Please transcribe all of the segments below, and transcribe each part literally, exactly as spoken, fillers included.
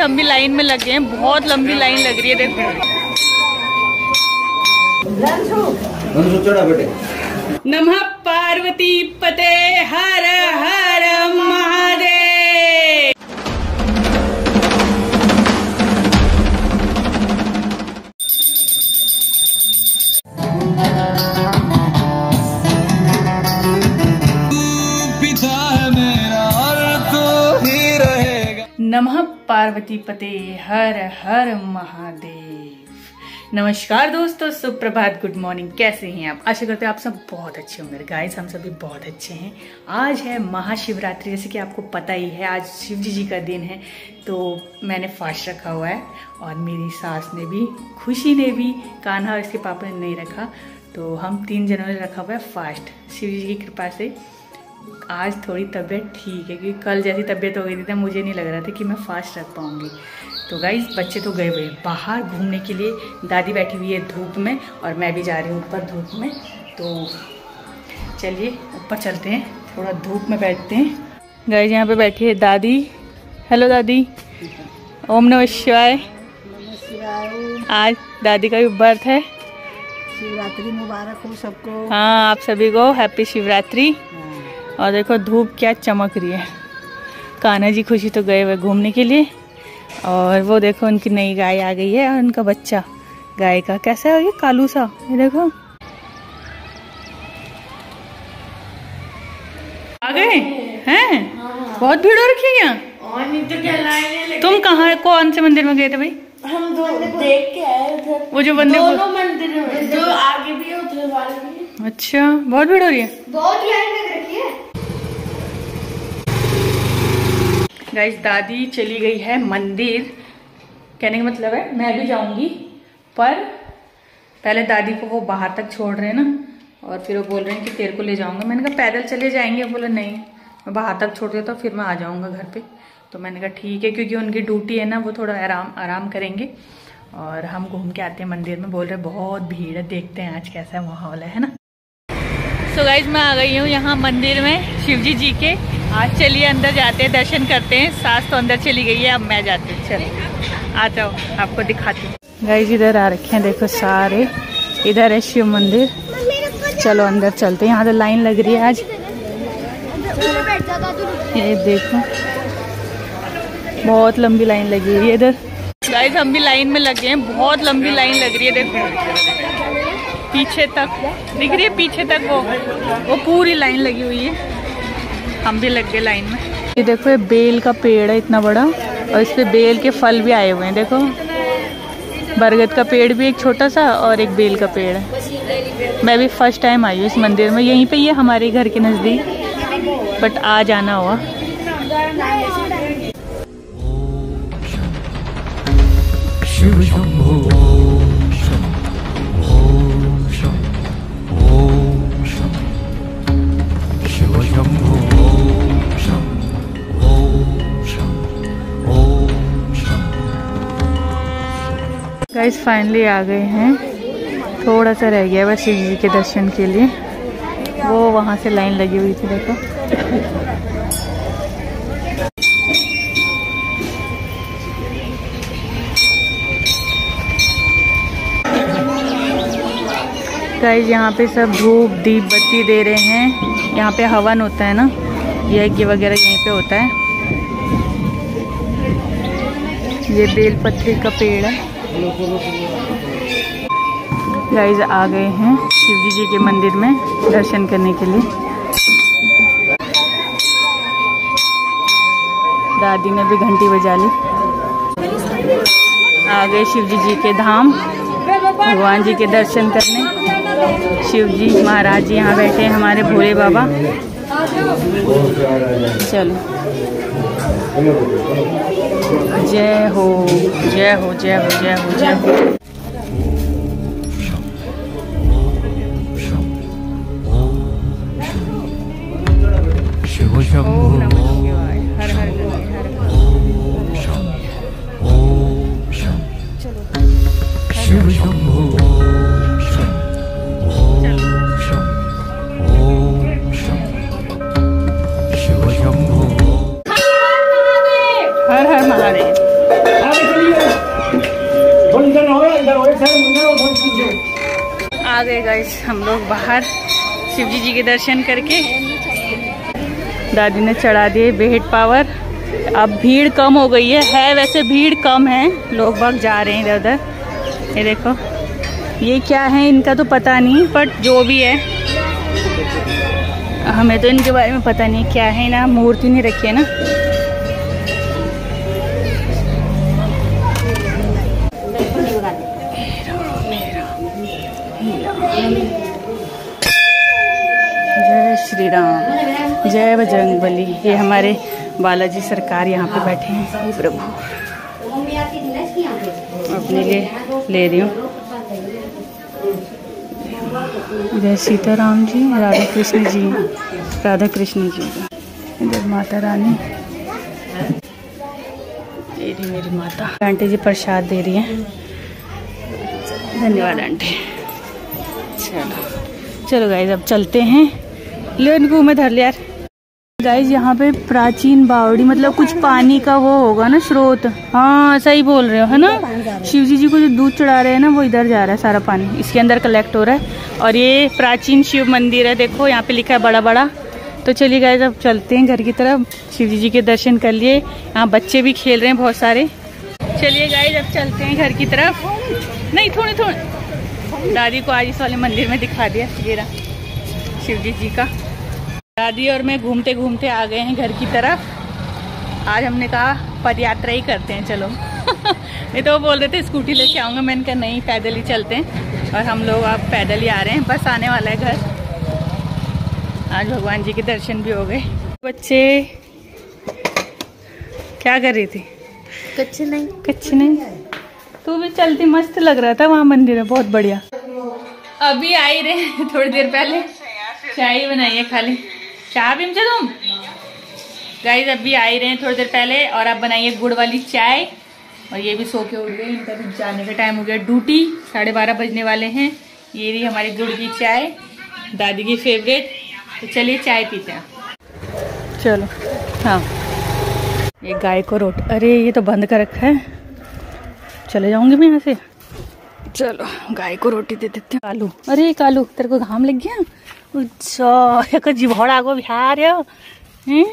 हम भी लाइन में लगे हैं, बहुत लंबी लाइन लग रही है। देखो नमः पार्वती पते हर हर महादेव। नमः पार्वती पते हर हर महादेव। नमस्कार दोस्तों, सुप्रभात, गुड मॉर्निंग। कैसे हैं आप? आशा करते हैं आप सब बहुत अच्छे होंगे। गाइस हम सभी बहुत अच्छे हैं। आज है महाशिवरात्रि, जैसे कि आपको पता ही है आज शिव जी जी का दिन है। तो मैंने फास्ट रखा हुआ है और मेरी सास ने भी, खुशी ने भी, कान्हा और इसके पापा ने नहीं रखा। तो हम तीन जनों ने रखा हुआ है फास्ट। शिव जी की कृपा से आज थोड़ी तबीयत ठीक है, क्योंकि कल जैसी तबीयत हो गई थी तो मुझे नहीं लग रहा था कि मैं फास्ट रख पाऊँगी। तो गाइस बच्चे तो गए हुए बाहर घूमने के लिए, दादी बैठी हुई है धूप में और मैं भी जा रही हूँ ऊपर धूप में। तो चलिए ऊपर चलते हैं, थोड़ा धूप में बैठते हैं। गाइस यहाँ पे बैठी है दादी। हेलो दादी, ओम नमः शिवाय। आज दादी का भी बर्थ है। शिवरात्रि मुबारक हो सबको। हाँ, आप सभी को हैप्पी शिवरात्रि। और देखो धूप क्या चमक रही है। कान्हा जी खुशी तो गए हुए घूमने के लिए, और वो देखो उनकी नई गाय आ गई है और उनका बच्चा गाय का कैसा है ये कालू सा, ये देखो आ गए हैं। बहुत भीड़ हो रखी है यहाँ। और नहीं तो क्या लाइन। तुम कहाँ, कौन से मंदिर में गए थे भाई? हम दो देख के आए उधर। वो जो मंदिर, दोनों मंदिर में, जो आगे भी है उधर वाले भी है। अच्छा, बहुत भीड़ हो रही है। बहुत लाइन लग रखी है। गाइस दादी चली गई है मंदिर। कहने का मतलब है मैं भी जाऊंगी, पर पहले दादी को वो बाहर तक छोड़ रहे हैं ना, और फिर वो बोल रहे हैं कि तेरे को ले जाऊंगा। मैंने कहा पैदल चले जाएंगे। बोले नहीं, मैं बाहर तक छोड़ देता हूँ, फिर मैं आ जाऊंगा घर पे। तो मैंने कहा ठीक है, क्योंकि उनकी ड्यूटी है ना, वो थोड़ा आराम आराम करेंगे और हम घूम के आते हैं मंदिर में। बोल रहे बहुत भीड़ है, देखते हैं आज कैसा माहौल है, है ना। सो गाइज मैं आ गई हूँ यहाँ मंदिर में शिवजी जी के। आज चलिए अंदर जाते हैं, दर्शन करते हैं। सास तो अंदर चली गई है, अब मैं जाती हूँ। चलो आ जाओ, आपको दिखाती हूँ। गाइज इधर आ रखे हैं, देखो सारे। इधर है शिव मंदिर। चलो अंदर चलते हैं। यहाँ तो लाइन लग रही है आज, ये देखो बहुत लंबी लाइन लगी हुई है इधर। गाइज हम भी लाइन में लगे हैं, बहुत लंबी लाइन लग रही है। देखो पीछे तक दिख रही है, पीछे तक वो वो पूरी लाइन लगी हुई है। हम भी लग गए लाइन में। ये देखो ये बेल का पेड़ है इतना बड़ा, और इस पे बेल के फल भी आए हुए हैं। देखो बरगद का पेड़ भी एक छोटा सा, और एक बेल का पेड़ है। मैं भी फर्स्ट टाइम आई हूँ इस मंदिर में। यहीं पे ये हमारे घर के नज़दीक, बट आ जाना हुआ। शिव शंभो गाइस फाइनली आ गए हैं। थोड़ा सा रह गया बस शिव जी के दर्शन के लिए। वो वहाँ से लाइन लगी हुई थी, देखो। गाइस यहाँ पे सब धूप दीप बत्ती दे रहे हैं। यहाँ पे हवन होता है ना, यज्ञ वगैरह यहीं पे होता है। ये बेलपत्री का पेड़ है। गाइस आ गए हैं शिवजी जी के मंदिर में दर्शन करने के लिए। दादी ने भी घंटी बजा ली। आ गए शिवजी जी के धाम, भगवान जी के दर्शन करने। शिव जी महाराज जी यहाँ बैठे हैं, हमारे भोले बाबा। चलो जय हो जय हो जय हो जय हो जय हो। ओम नमः शिवाय, हर हर गंगे हर शिव शंभो। हर हर महादेव। आ गए गाइस हम लोग बाहर शिवजी जी के दर्शन करके। दादी ने चढ़ा दिए बेहट पावर। अब भीड़ कम हो गई है, है वैसे भीड़ कम है, लोग बाग जा रहे हैं इधर उधर। ये देखो ये क्या है इनका तो पता नहीं, बट जो भी है हमें तो इनके बारे में पता नहीं क्या है ना, मूर्ति नहीं रखी है ना। जय श्री राम, जय बजरंग बली। ये हमारे बालाजी सरकार यहाँ पे बैठे हैं। प्रभु अपने लिए ले रही हूँ। जय सीताराम जी, राधा कृष्ण जी, राधा कृष्ण जी। इधर माता रानी, ये रही मेरी माता। आंटी जी प्रसाद दे रही हैं, धन्यवाद आंटी। चलो चलो गाइज अब चलते हैं। ले इनको मैं धर लिया यार। गाइज यहाँ पे प्राचीन बावड़ी, मतलब कुछ पानी का वो होगा ना, स्रोत। हाँ सही बोल रहे हो, है ना। शिव जी जी को जो दूध चढ़ा रहे हैं ना, वो इधर जा रहा है, सारा पानी इसके अंदर कलेक्ट हो रहा है। और ये प्राचीन शिव मंदिर है, देखो यहाँ पे लिखा है बड़ा बड़ा। तो चलिए गाइज अब चलते हैं घर की तरफ। शिव जी जी के दर्शन कर लिए। यहाँ बच्चे भी खेल रहे हैं बहुत सारे। चलिए गाइज अब चलते हैं घर की तरफ। नहीं थोड़े थोड़े दादी को आज इस वाले मंदिर में दिखा दिया, ये रहा शिव जी जी का। दादी और मैं घूमते घूमते आ गए हैं घर की तरफ। आज हमने कहा पद यात्रा ही करते हैं चलो। नहीं तो वो बोल रहे थे स्कूटी लेके आऊँगा, मैंने कहा नहीं पैदल ही चलते हैं। और हम लोग अब पैदल ही आ रहे हैं, बस आने वाला है घर। आज भगवान जी के दर्शन भी हो गए। बच्चे क्या कर रही थी? कुछ नहीं कुछ नहीं। तू भी चलती, मस्त लग रहा था वहाँ मंदिर है, बहुत बढ़िया। अभी आई रहे थोड़ी देर पहले, चाय बनाई है खाली। चाय भी मुझे तुम गाइस अभी आई रहे हैं थोड़ी देर पहले, और अब बनाइए गुड़ वाली चाय। और ये भी सो के उठ गए, इनका भी जाने का टाइम हो गया ड्यूटी, साढ़े बारह बजने वाले हैं। ये रही हमारी गुड़ की चाय, दादी की फेवरेट। तो चलिए चाय पीते हैं। चलो हाँ, ये गाय को रोटी, अरे ये तो बंद कर रखा है, चले जाऊंगी मैं यहाँ से। चलो गाय को रोटी दे देते हैं। कालू, अरे कालू तेरे को घाम लग गया? अच्छा जिभड़ा को बिहार है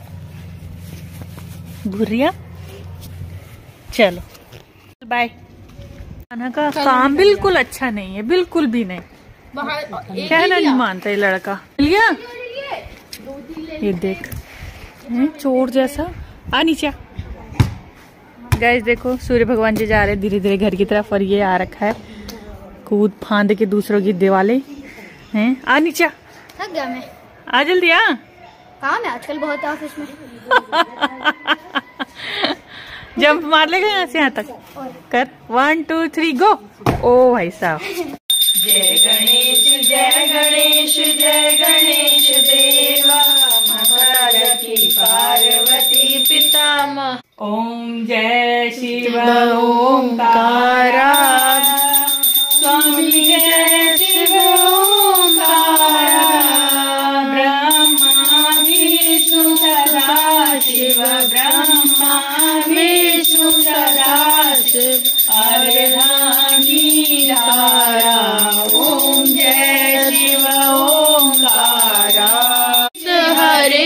भूरिया। चलो बाय। खाना का काम बिल्कुल अच्छा नहीं है, बिल्कुल भी नहीं। कहना नहीं मानता ये लड़का। मिल गया, ये देख चोर जैसा। आ नीचे गाइस देखो सूर्य भगवान जी जा रहे हैं धीरे धीरे घर की तरफ, और ये आ रखा है कूद फांद के दूसरों की दिवाले हैं। आ नीचे, थक गया मैं। आ जल्दी आ, काम है आजकल बहुत ऑफिस में। जंप मार लेगा यहाँ से यहाँ तक। कर वन टू थ्री गो। ओ भाई साहब। जय गणेश जय गणेश जय गणेश देवा, माता की पार्वती पितामह। ओम जय शिव ओंकारा, स्वामी जय शिव ओंकारा। ब्रह्मा विष्णु सदा शिव, ब्रह्मा विष्णु सदा शिव, अर्धांगी धारा। ओम जय शिव ओंकारा। हरे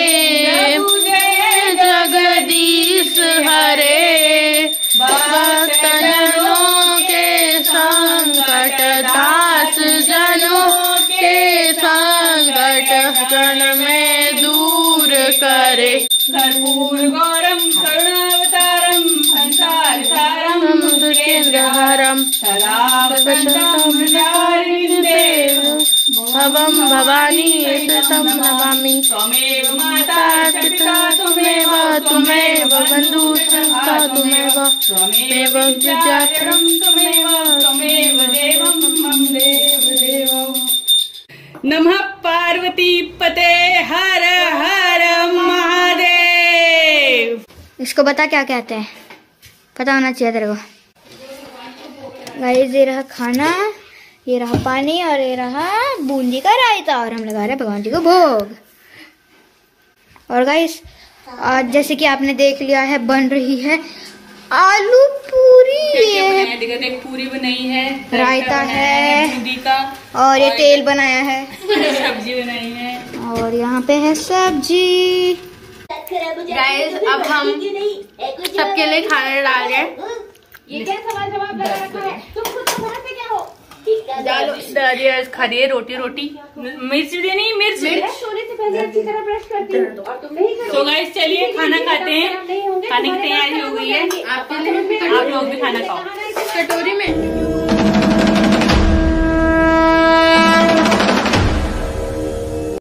जगदीश हरे, भक्तजनों के संकट दास जनों के संकट क्षण में दूर करे। कर्पूर गौरम करुणावतारम, संसार सारम दुष्टहरम, सदा वसंतम हृदयारविंदे, भवम भवानी तम नमामि। त्वमेव माता पिता त्वमेव, त्वमेव बंधु सखा त्वमेव, त्वमेव विद्याधरम त्वमेव, त्वमेव देवं मम देव देवो। नमः पार्वती पते हर हर महादेव। इसको बता क्या कहते हैं, पता होना चाहिए तेरे को। गाइस ये रहा खाना, ये रहा पानी, और ये रहा बूंदी का रायता, और हम लगा रहे हैं भगवान जी को भोग। और गाइस आज जैसे कि आपने देख लिया है, बन रही है आलू पूरी। ये है है, देखो एक पूरी बनाई है, रायता है बूंदी का, और ये तेल बनाया है, सब्जी बनाई है, और यहाँ पे है सब्जी। गाइस अब हम सबके लिए खाना डाल रहे हैं। ये क्या सवाल जवाब लगा रखा है? तुम खुद तो बाहर से क्या हो? डालो दादी खा रही है रोटी रोटी मिर्च भी नहीं मिर्च सोने से पहले अच्छी तरह ब्रश करती हूँ और तुम नहीं करती। तो गाइस चलिए खाना खाते हैं, खाने की तैयारी हो गई है। आप लोग भी खाना खाओ कटोरी में।